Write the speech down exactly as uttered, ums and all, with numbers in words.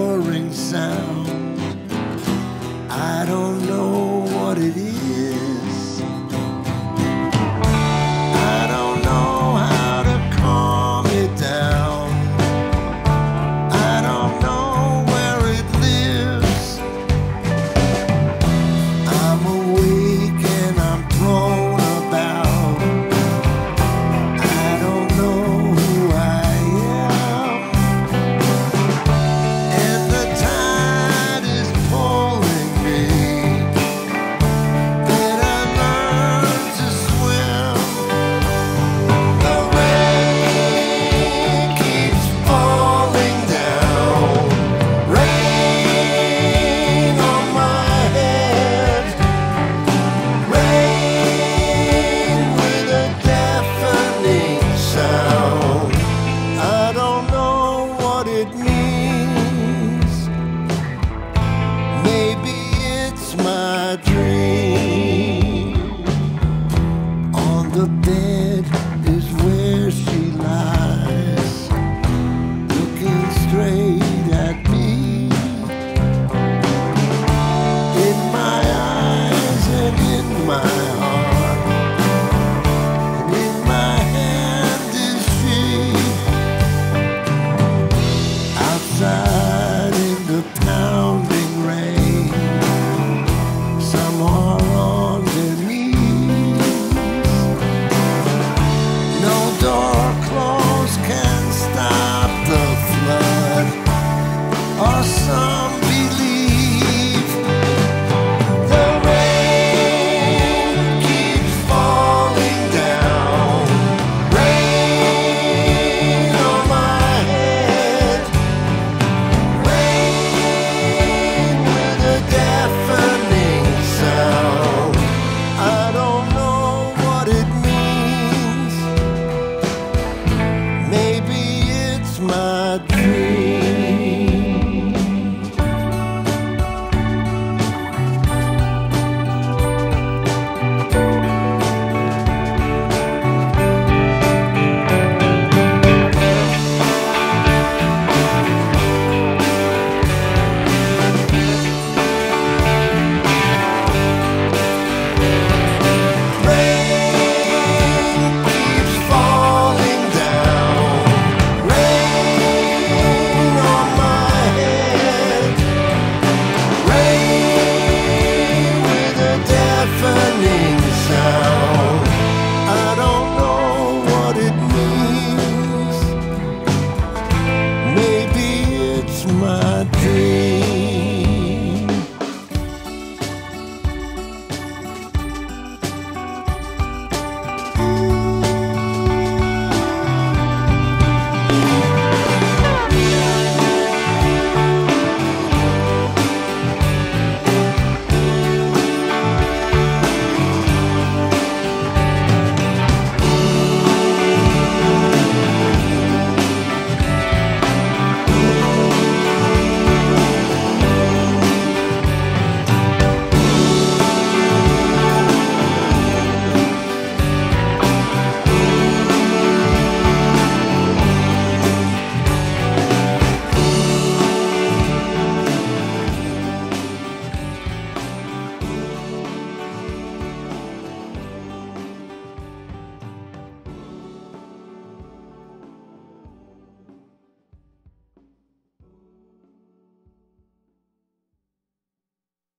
pouring sound. I don't know what it is. I don't know how to calm it down. I don't know where it lives. I'm awake and I'm thrown about. I don't know who I am. And the tide is pulling me. Better learn to swim. The rain keeps falling down. Rain on my head. Rain with a deafening sound. I don't know what it means. Maybe it's my dream. On the bed is where she lies, looking straight at me. In my eyes and in my heart, and in my hand is she. Outside in the pounding rain, some are on their knees. No door closed can stop the flood, or some believe. The rain keeps falling down. Rain on my head. Rain with a deafening sound. I don't know what it means. Maybe it's my dream. Rain keeps falling down. Rain on my head. Rain with a deafening sound. I don't know what it means. Maybe it's my dream.